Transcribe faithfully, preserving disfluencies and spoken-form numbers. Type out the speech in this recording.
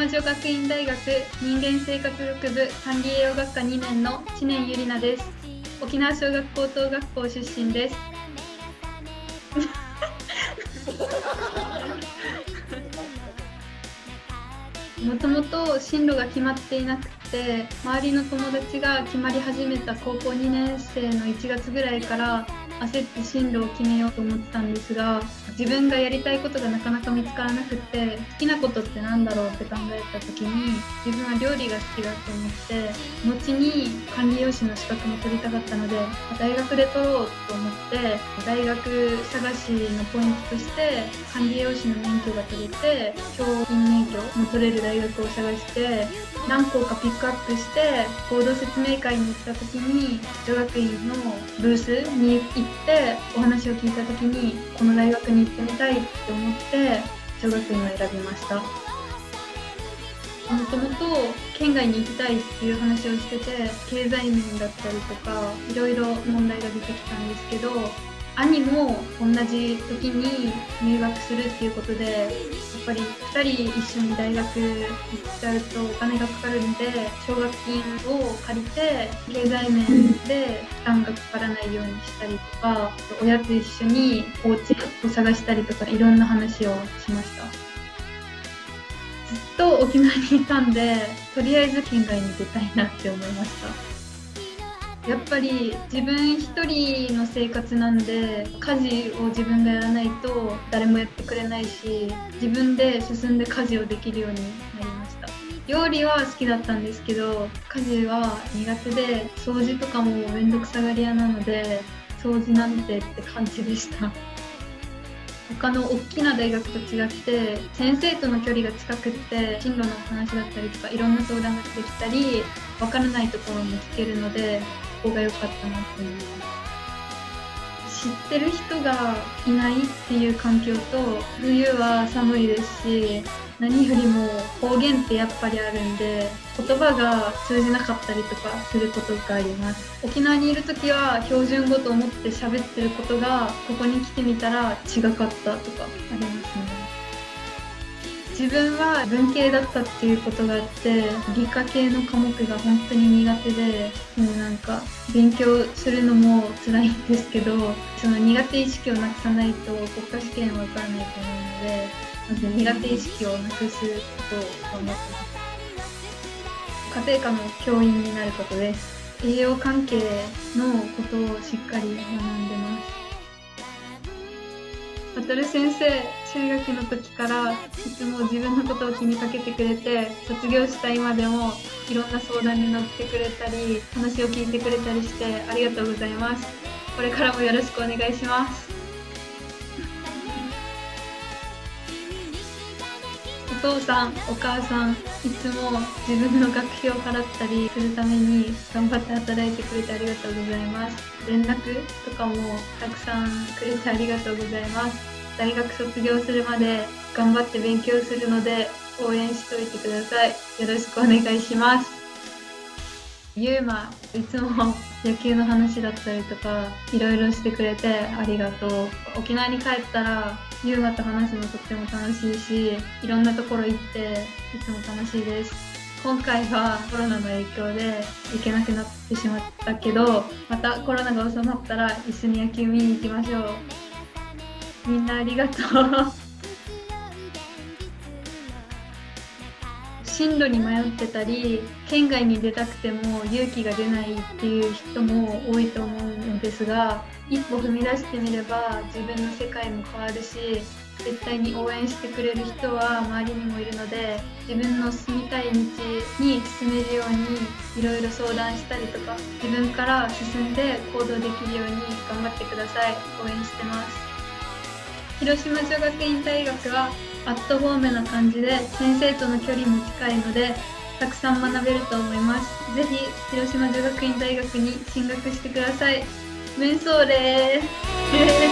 島女学院大学人間生活学部管理栄養学科にねんの知念ゆりなです。沖縄小学高等学校出身です。もともと進路が決まっていなくて、周りの友達が決まり始めた高校にねん生のいちがつぐらいから焦って進路を決めようと思ってたんですが、自分がやりたいことがなかなか見つからなくて、好きなことって何だろうって考えた時に、自分は料理が好きだと思って、後に管理栄養士の資格も取りたかったので、大学で取ろうと思って、大学探しのポイントとして管理栄養士の免許が取れて、教員免許も取れる大学を探して何校かピックアップして、合同説明会に行った時に女学院のブースに行ってお話を聞いた時に、この大学に行ってみたいって思って女学院を選びました。もともと県外に行きたいっていう話をしてて、経済面だったりとかいろいろ問題が出てきたんですけど、兄も同じ時に入学するっていうことで、やっぱりふたり一緒に大学行っちゃうとお金がかかるんで、奨学金を借りて経済面で負担がかからないようにしたりとか、親と一緒にお家を探したりとか、いろんな話をしました。ずっと沖縄にいたんで、とりあえず県外に出たいなって思いました。やっぱり自分一人の生活なんで、家事を自分がやらないと誰もやってくれないし、自分で進んで家事をできるようになりました。料理は好きだったんですけど、家事は苦手で、掃除とかもめんどくさがり屋なので、掃除なんてって感じでした。他の大きな大学と違って先生との距離が近くって、進路の話だったりとかいろんな相談ができたり、わからないところも聞けるので、そこが良かったなと思います。知ってる人がいないっていう環境と、冬は寒いですし、何よりも方言ってやっぱりあるんで、言葉が通じなかったりとかすることがあります。沖縄にいるときは標準語と思って喋ってることが、ここに来てみたら違かったとかありますね。自分は文系だったっていうことがあって、理科系の科目が本当に苦手で、もうなんか勉強するのも辛いんですけど、その苦手意識をなくさないと国家試験は受からないと思うので、まず苦手意識をなくすことを頑張ってます。家庭科の教員になることです。栄養関係のことをしっかり学んでます。渡先生、中学の時からいつも自分のことを気にかけてくれて、卒業した今でもいろんな相談に乗ってくれたり、話を聞いてくれたりしてありがとうございます。これからもよろしくお願いします。お父さん、お母さん、いつも自分の学費を払ったりするために頑張って働いてくれてありがとうございます。連絡とかもたくさんくれてありがとうございます。大学卒業するまで頑張って勉強するので応援しといてください。よろしくお願いします。ゆうま、いつも野球の話だったりとかいろいろしてくれてありがとう。沖縄に帰ったらゆうまと話すのとっても楽しいし、いろんなところ行っていつも楽しいです。今回はコロナの影響で行けなくなってしまったけど、またコロナが収まったら一緒に野球見に行きましょう。みんなありがとう。進路に迷ってたり、県外に出たくても勇気が出ないっていう人も多いと思うのですが、一歩踏み出してみれば自分の世界も変わるし、絶対に応援してくれる人は周りにもいるので、自分の進みたい道に進めるようにいろいろ相談したりとか、自分から進んで行動できるように頑張ってください。応援してます。広島女学院大学はアットホームな感じで先生との距離も近いので、たくさん学べると思います。ぜひ広島女学院大学に進学してください。メンソーレー